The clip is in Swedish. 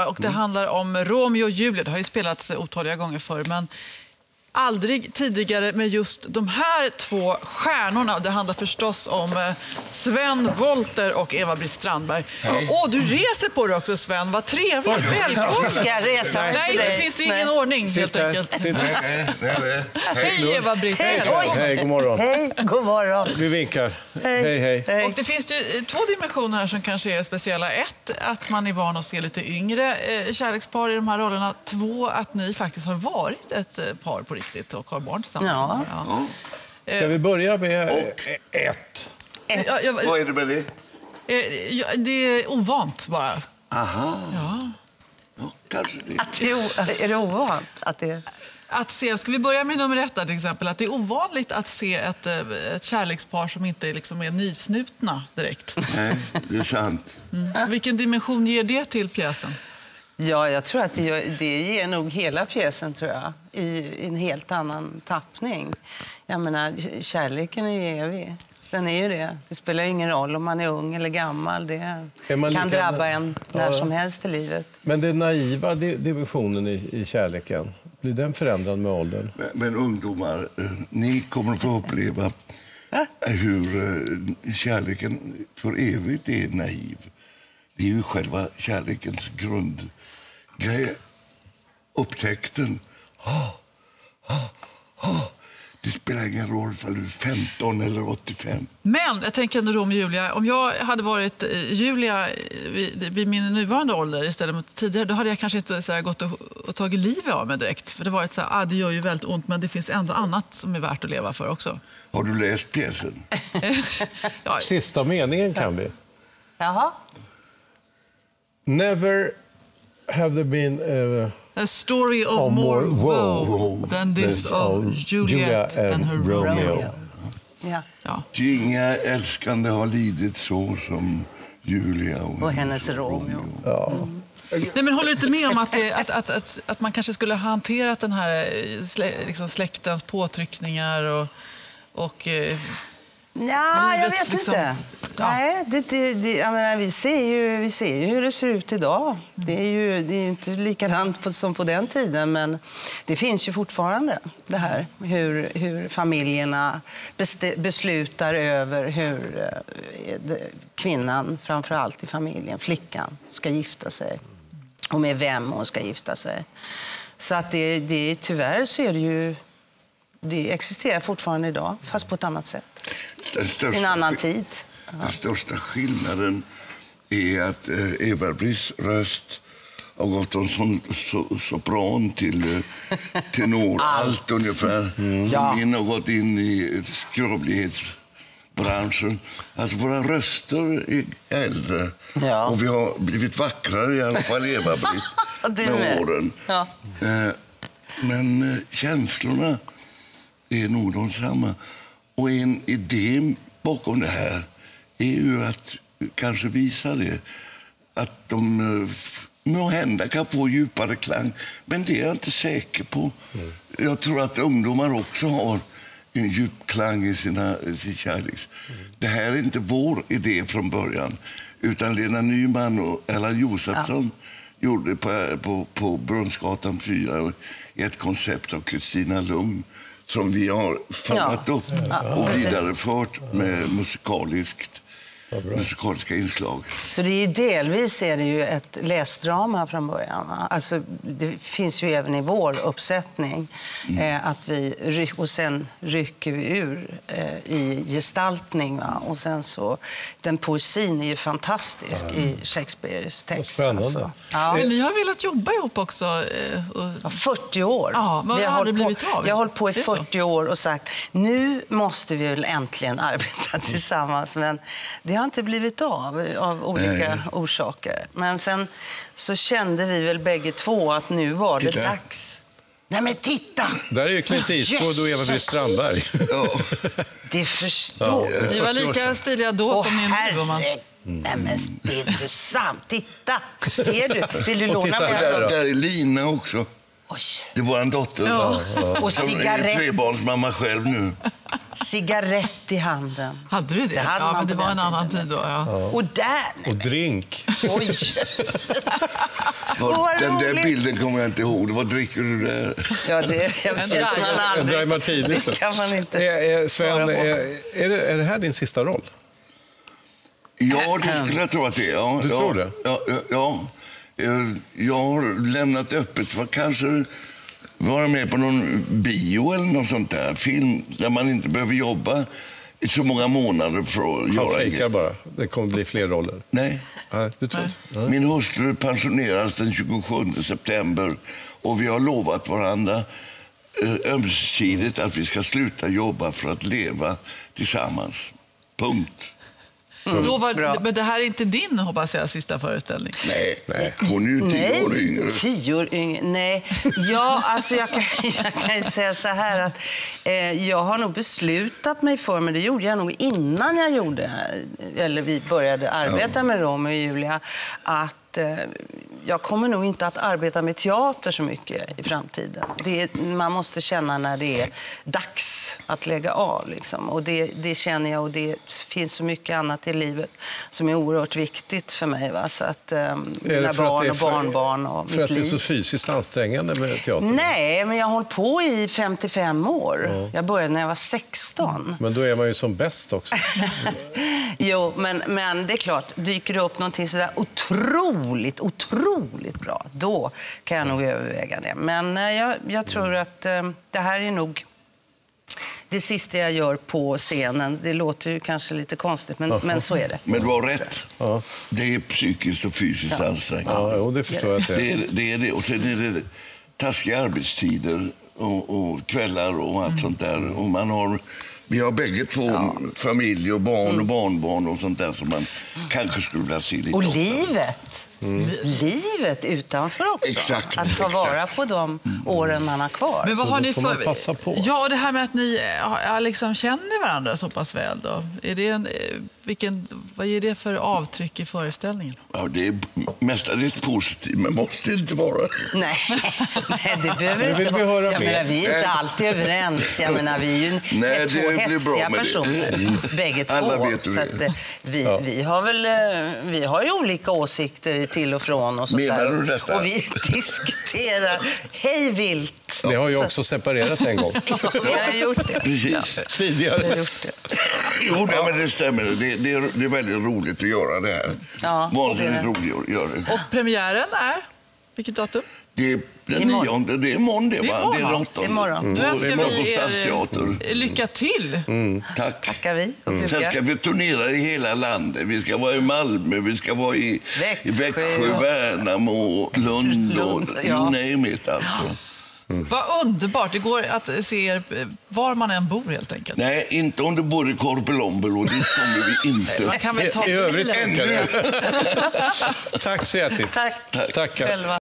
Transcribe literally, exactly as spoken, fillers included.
Och det handlar om Romeo och Julia. Det har ju spelats otaliga gånger förr, men aldrig tidigare med just de här två stjärnorna. Det handlar förstås om Sven Wollter och Eva-Britt Strandberg. Åh, du reser på dig också, Sven. Vad trevligt. Välkommen. Ska jag resa? Nej, det finns ingen nej. ordning, Sitt helt här. enkelt. Sitt här. Nej, nej. Hej, Eva-Britt. Hej. Hej, god morgon. Hej, god morgon. Vi vinkar. Hej. Hej, hej. Hej. Och det finns ju två dimensioner här som kanske är speciella. Ett, att man är van att se lite yngre eh, kärlekspar i de här rollerna. Två, att ni faktiskt har varit ett eh, par på riktigt och har barn tillsammans. Ja. Ja. Ska vi börja med Och ett? Ja, jag, vad är det med det? eh, ja, det är ovant bara. Aha. Ja. Ja, kanske det. Att det är, o- är det ovant? Att det... Att se, ska vi börja med nummer ett där, till exempel, att det är ovanligt att se ett, ett kärlekspar som inte liksom är nysnutna direkt. Nej, det är sant. Mm. Vilken dimension ger det till pjäsen? Ja, jag tror att det, gör, det ger nog hela pjäsen, tror jag, i, i en helt annan tappning. Jag menar, kärleken är ju evig. Den är ju det. Det spelar ju ingen roll om man är ung eller gammal. Det kan lika... drabba en när ja. som helst i livet. Men den naiva dimensionen i, i kärleken, blir den förändrad med åldern? Men, men ungdomar, eh, ni kommer att få uppleva äh? hur eh, kärleken för evigt är naiv. Det är ju själva kärlekens grundgrej. Upptäckten. Oh, oh, oh. Det spelar ingen roll för du är femton eller åttiofem. Men jag tänker ändå Romeo och Julia. Om jag hade varit Julia vid, vid min nuvarande ålder istället för tidigare, då hade jag kanske inte så här gått och, och tagit livet av mig direkt. För det var ett så här, ah, det gör ju väldigt ont, men det finns ändå annat som är värt att leva för också. Har du läst pjäsen? Ja. Sista meningen kan vi. Jaha. Never have there been... Uh... A story of Oh, more more woe woe than this than of of Juliet Julia and and her Romeo. Romeo. Ja. Ja. Ty inga älskande har lidit så som Julia och, Och hennes Romeo. Ja. Nej, men håller du inte med om att, det, att, att, att, att man kanske skulle ha hanterat den här slä, liksom släktens påtryckningar och... och eh, Ja, jag vet liksom, inte. ja. Nej, det, det, det, jag menar, vi, ser ju, vi ser ju hur det ser ut idag. Det är ju, det är ju inte likadant på, som på den tiden, men det finns ju fortfarande det här. Hur, hur familjerna best, beslutar över hur eh, det, kvinnan, framförallt i familjen, flickan, ska gifta sig. Och med vem hon ska gifta sig. Så att det, det, tyvärr så är det ju... Det existerar fortfarande idag, fast på ett annat sätt. I en annan tid. Den ja. största skillnaden är att eh, Eva-Britts röst har gått från så, så, sopran till eh, tenor. Allt, Allt ungefär. Mm. Ja. Min har gått in i skrovlighetsbranschen. Alltså våra röster är äldre. Ja. Och vi har blivit vackrare, i alla fall Eva-Britt, med åren. Ja. Eh, men eh, känslorna... Det är nog de samma. Och en idé bakom det här är ju att kanske visa det. Att de må hända kan få djupare klang. Men det är jag inte säker på. Mm. Jag tror att ungdomar också har en djup klang i sina, sin kärleks. Mm. Det här är inte vår idé från början. Utan Lena Nyman och Erland Josefsson ja. gjorde på, på, på Brunnsgatan fyra i ett koncept av Kristina Lugn. Som vi har fångat ja. upp och vidarefört med musikaliskt, musikaliska inslag. Så det är delvis är det ju ett läsdrama från början. Va? Alltså, det finns ju även i vår uppsättning mm. eh, att vi ryck, och sen rycker vi ur eh, i gestaltning. Va? Och sen så, den poesin är ju fantastisk mm. i Shakespeares text. Spännande. Alltså. Ja. Men ni har velat jobba ihop också? Eh, och... ja, fyrtio år. Ja, vad vi har har det blivit på, av? Jag har hållit på i fyrtio år och sagt, nu måste vi väl äntligen arbeta tillsammans. Men det har inte blivit av, av olika Nej. orsaker. Men sen så kände vi väl bägge två att nu var det titta. dags. Nej men titta! Där är ju Clint Eastwood och Eva-Britt Strandberg. Ja. Det förstår ja. Ni var lika stiliga då Åh, som ni är nu. Man... Mm. Nej men det är inte sant. Titta! Ser du? Vill du låna mig? Där, där är Lina också. Oj. Det var en dotter. Ja. Ja. Och som är trebarnsmamma själv nu. cigarett i handen. Hade du det? Det hade ja, man men det på var den en annan tiden. tid då. Ja. Ja. Och där... Och drink. Oj! Vad, Vad den där roligt. bilden kommer jag inte ihåg. Vad dricker du där? Ja, det jag vet dry- man En aldrig. dry martini. Det kan man inte. Är, är, Sven, svara på. är, är, det, är det här din sista roll? Ja, det skulle jag tro att det är. Ja, Du ja, tror det? Ja, ja, ja. Eh, Jag har lämnat öppet för kanske vara med på någon bio eller något sånt där. Film där man inte behöver jobba i så många månader för att Han göra fejkar grejer. bara. Det kommer bli fler roller. Nej. Nej, du tror inte? Min hustru pensioneras den tjugosjunde september och vi har lovat varandra eh, ömsesidigt att vi ska sluta jobba för att leva tillsammans. Punkt. Mm. Lovar, Bra. men det här är inte din, hoppas jag, sista föreställning. Nej, Nej. hon är ju tio år yngre. tio år yngre. Nej, ja, alltså jag kan, jag kan ju säga så här att eh, jag har nog beslutat mig för, men det gjorde jag nog innan jag gjorde, eller vi började arbeta med Romeo och Julia, att eh, jag kommer nog inte att arbeta med teater så mycket i framtiden. Det är, man måste känna när det är dags att lägga av. Liksom. Och det, det känner jag, och det finns så mycket annat i livet som är oerhört viktigt för mig. Va? Så att, eh, mina barn och barnbarn och För mitt att det är liv. så fysiskt ansträngande med teater? Nej, men jag har hållit på i femtiofem år. Ja. Jag började när jag var sexton. Men då är man ju som bäst också. Jo, men, men det är klart, dyker det upp någonting sådär otroligt, otroligt bra, då kan jag nog överväga det. Men eh, jag, jag tror att eh, det här är nog det sista jag gör på scenen. Det låter ju kanske lite konstigt, men, men så är det. Men du har rätt. Ja. Det är psykiskt och fysiskt Ja. ansträngande. Ja, och det förstår jag att det Det är. är det. Är det. Och sen är det taskiga arbetstider och, och kvällar och allt sånt där. Och man har, vi har bägge två familj och barn och barnbarn och sånt där som man kanske skulle vilja se lite Och oftare. livet. Mm. Livet utanför också. Exakt, att ta vara exakt. på de åren man har kvar. Men vad Så har då ni får för... man passa på. Ja, det här med att ni ja, liksom känner varandra så pass väl då. Är det en, eh, vilken, vad ger det för avtryck i föreställningen? Ja, det är mestadels positivt, men måste inte vara. Nej, nej, det behöver Det vill inte vi vara. höra Jag mer. menar, vi är inte alltid överens. Jag menar, vi är ju Nej, två det blir bra hetsiga med det. personer, bägge två. Alla vet hur så det att, är. eh, vi, Ja. vi har väl eh, vi har ju olika åsikter till och från. Och sånt Menar där. du detta? Och vi diskuterar hej vilt. Det har ju också separerat en gång. Ja, vi har gjort det. Precis. Vi har Tidigare. gjort det. Jo, nej, men det stämmer. Det, det, är, det är väldigt roligt att göra det här. Ja, Vansinnigt det är det. roligt att göra det. Och premiären är? Vilket datum? Det är den Imorgon. nionde, det är måndag, Det är va? imorgon. Det är den åttonde. Det är imorgon. Då Då är önskar det på vi Stadsteatern. er lycka till. Tack. Tackar vi och Sen brukar. ska vi turnera i hela landet. Vi ska vara i Malmö, vi ska vara i Växjö, i Växjö ja. Värnamo, Lund och Lund, ja. you name it. Alltså. Vad underbart. Det går att se er eh, var man än bor helt enkelt. Nej, inte om du bor i Korpelombel och dit kommer vi inte. Man kan väl ta I övrigt bilen. funkar det. Tack så hjärtligt. Tack. Tackar. Själva.